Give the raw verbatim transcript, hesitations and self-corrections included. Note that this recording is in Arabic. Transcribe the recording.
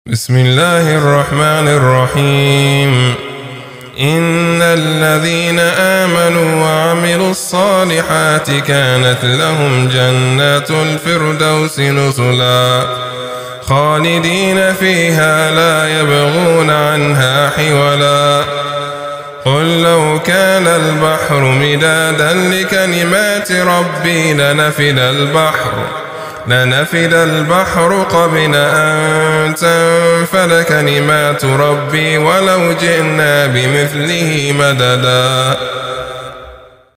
بسم الله الرحمن الرحيم. إن الذين آمنوا وعملوا الصالحات كانت لهم جنات الفردوس نزلا خالدين فيها لا يبغون عنها حولا. قل لو كان البحر مدادا لكلمات ربي لنفد البحر لنفد البحر قبل أن تنفد كلمات ربي ولو جئنا بمثله مددا.